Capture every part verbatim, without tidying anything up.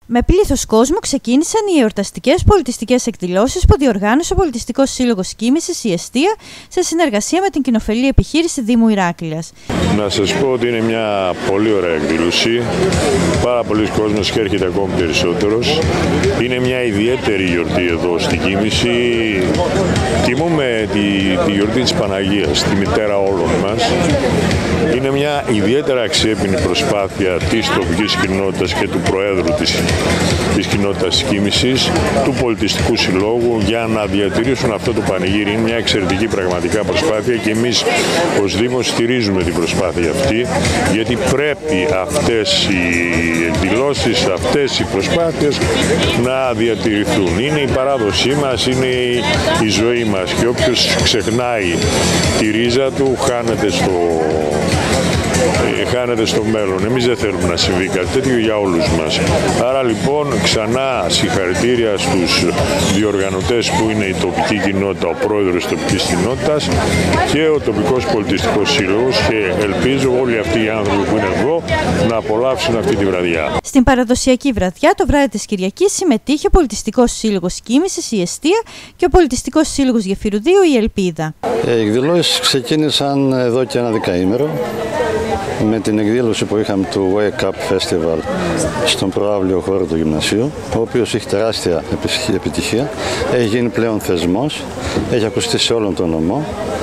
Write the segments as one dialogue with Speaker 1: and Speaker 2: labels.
Speaker 1: Με πλήθος κόσμου ξεκίνησαν οι εορταστικές πολιτιστικές εκδηλώσεις που διοργάνωσε ο Πολιτιστικός Σύλλογος Κοίμησης η Εστία σε συνεργασία με την κοινοφελή επιχείρηση Δήμου Ηράκλειας.
Speaker 2: Να σας πω ότι είναι μια πολύ ωραία εκδήλωση. Πάρα πολλοί κόσμος και έρχεται ακόμη περισσότερος. Είναι μια ιδιαίτερη γιορτή εδώ στην Κοίμηση. Τιμούμε τη, τη γιορτή της Παναγίας, τη μητέρα όλων μας. Είναι μια ιδιαίτερα αξιέπινη προσπάθεια της τοπικής κοινότητας και του Προέδρου της, της κοινότητας της Κοίμησης, του Πολιτιστικού Συλλόγου, για να διατηρήσουν αυτό το πανηγύρι. Είναι μια εξαιρετική πραγματικά προσπάθεια και εμείς ως Δήμος στηρίζουμε την προσπάθεια αυτή, γιατί πρέπει αυτές οι εκδηλώσεις, αυτές οι προσπάθειες να διατηρηθούν. Είναι η παράδοσή μας, είναι η, η ζωή μας και όποιος ξεχνάει τη ρίζα του χάνεται στο... χάνεται στο μέλλον. Εμείς δεν θέλουμε να συμβεί κάτι τέτοιο για όλους μας. Άρα λοιπόν ξανά συγχαρητήρια στους διοργανωτές που είναι η τοπική κοινότητα, ο πρόεδρος της τοπικής κοινότητας και ο τοπικός πολιτιστικός σύλλογος, και ελπίζω όλοι αυτοί οι άνθρωποι που είναι εδώ να απολαύσουν αυτή τη βραδιά.
Speaker 1: Στην παραδοσιακή βραδιά το βράδυ της Κυριακής συμμετείχε ο Πολιτιστικός Σύλλογος Κοίμησης η Εστία και ο Πολιτιστικός Σύλλογος Γεφυρουδίου η Ελπίδα.
Speaker 3: Οι εκδηλώσεις ξεκίνησαν εδώ και ένα δεκαήμερο με την εκδήλωση που είχαμε του Wake Up Festival στον προαύλιο χώρο του Γυμνασίου, ο οποίος έχει τεράστια επιτυχία, έχει γίνει πλέον θεσμός, έχει ακουστεί σε όλον τον νομό.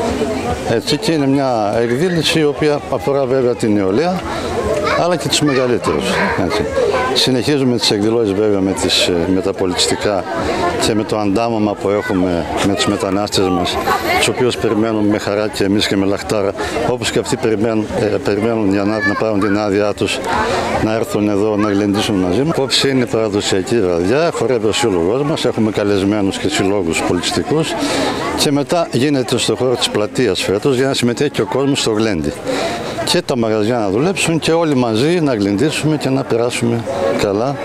Speaker 3: Έτσι, και είναι μια εκδήλωση η οποία αφορά βέβαια την νεολαία, αλλά και τους μεγαλύτερους. Έτσι. Συνεχίζουμε τις εκδηλώσεις βέβαια με, τις, με τα πολιτιστικά και με το αντάμωμα που έχουμε με τους μετανάστες μας, τους οποίους περιμένουμε με χαρά και εμείς και με λαχτάρα, όπως και αυτοί περιμένουν, ε, περιμένουν για να, να πάρουν την άδειά τους να έρθουν εδώ να γλεντήσουν μαζί μας. Απόψε είναι παραδοσιακή βραδιά, χορεύει ο σύλλογος μας, έχουμε καλεσμένους και συλλόγους πολιτιστικούς και μετά γίνεται στο χώρο της πλατείας φέτος για να συμμετέχει και ο κόσμος στο γλέντι. Και τα μαγαζιά να δουλέψουν και όλοι μαζί να γλεντήσουμε και να περάσουμε καλά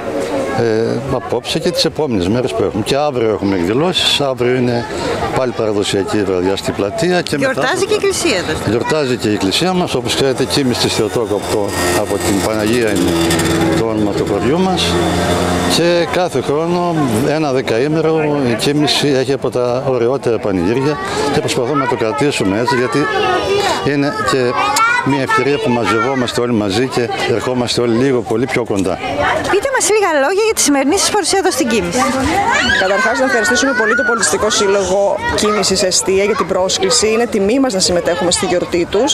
Speaker 3: ε, απόψε και τις επόμενες μέρες που έχουμε. Και αύριο έχουμε εκδηλώσεις, αύριο είναι πάλι παραδοσιακή βραδιά στην πλατεία. Και
Speaker 1: γιορτάζει μετά, και η εκκλησία εδώ.
Speaker 3: Γιορτάζει και η εκκλησία μας, όπως ξέρετε, Κοίμηση της Θεοτόκου από, από την Παναγία είναι το όνομα του χωριού μας. Και κάθε χρόνο, ένα δεκαήμερο, η Κοίμηση έχει από τα ωραιότερα πανηγύρια και προσπαθούμε να το κρατήσουμε έτσι, γιατί είναι και μια ευκαιρία που μαζευόμαστε όλοι μαζί και ερχόμαστε όλοι λίγο πολύ πιο κοντά.
Speaker 1: Πείτε μας λίγα λόγια για τη σημερινή σας παρουσία εδώ στην Κοίμηση.
Speaker 4: Καταρχάς, να ευχαριστήσουμε πολύ το Πολιτιστικό Σύλλογο Κοίμησης Εστία για την πρόσκληση. Είναι τιμή μας να συμμετέχουμε στη γιορτή τους.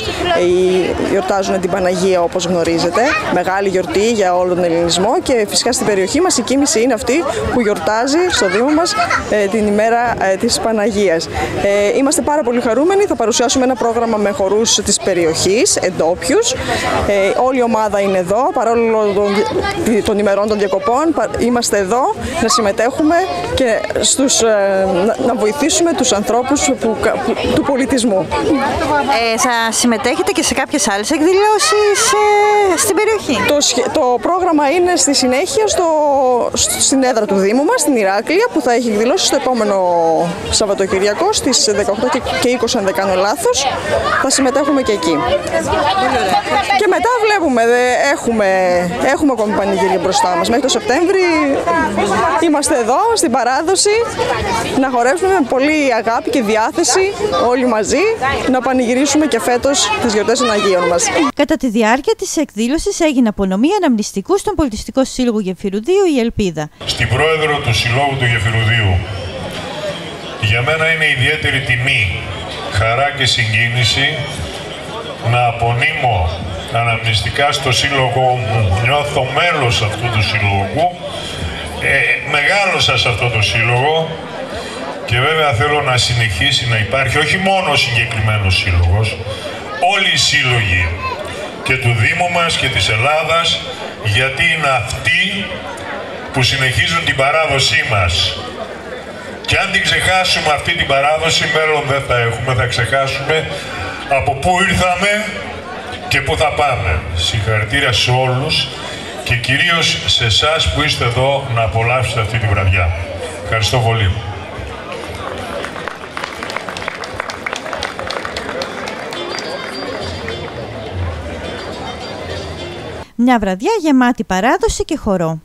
Speaker 4: Γιορτάζουν την Παναγία, όπως γνωρίζετε. Μεγάλη γιορτή για όλο τον ελληνισμό και φυσικά στην περιοχή μας η Κοίμηση είναι αυτή που γιορτάζει στο Δήμο μας την ημέρα της Παναγίας. Είμαστε πάρα πολύ χαρούμενοι. Θα παρουσιάσουμε ένα πρόγραμμα με χορούς της περιοχής, εντόπιους. Ε, όλη η ομάδα είναι εδώ, παρόλο των, των ημερών των διακοπών. Είμαστε εδώ να συμμετέχουμε και στους, ε, να, να βοηθήσουμε τους ανθρώπους που, που, του πολιτισμού.
Speaker 1: Ε, θα συμμετέχετε και σε κάποιες άλλες εκδηλώσεις ε, στην περιοχή.
Speaker 4: Το, το πρόγραμμα είναι στη συνέχεια στο, στην έδρα του Δήμου μας, στην Ηράκλεια, που θα έχει εκδηλώσει στο επόμενο Σαββατοκυριακό στις δεκαοκτώ και είκοσι, αν δεν κάνω λάθος. Θα συμμετέχουμε και εκεί. Και μετά βλέπουμε, έχουμε, έχουμε ακόμη πανηγύρια μπροστά μας. Μέχρι το Σεπτέμβρη είμαστε εδώ στην παράδοση να χορέψουμε με πολύ αγάπη και διάθεση όλοι μαζί να πανηγυρίσουμε και φέτος τις γιορτές των Αγίων μας.
Speaker 1: Κατά τη διάρκεια της εκδήλωσης έγινε απονομή αναμνηστικού στον Πολιτιστικό Σύλλογο Γεφυρουδίου η Ελπίδα.
Speaker 2: Στην πρόεδρο του Συλλόγου του Γεφυρουδίου, για μένα είναι ιδιαίτερη τιμή, χαρά και συγκίνηση να απονείμω αναμνηστικά στο σύλλογο μου. Νιώθω μέλος αυτού του συλλόγου, ε, μεγάλωσα σε αυτό το σύλλογο και βέβαια θέλω να συνεχίσει να υπάρχει όχι μόνο ο συγκεκριμένος σύλλογος, όλοι οι σύλλογοι και του Δήμου μας και της Ελλάδας, γιατί είναι αυτοί που συνεχίζουν την παράδοσή μας. Και αν την ξεχάσουμε αυτή την παράδοση, μέλλον δεν θα έχουμε, θα ξεχάσουμε από πού ήρθαμε και πού θα πάμε. Συγχαρητήρια σε όλους και κυρίως σε εσάς που είστε εδώ να απολαύσετε αυτή τη βραδιά. Ευχαριστώ πολύ.
Speaker 1: Μια βραδιά γεμάτη παράδοση και χορό.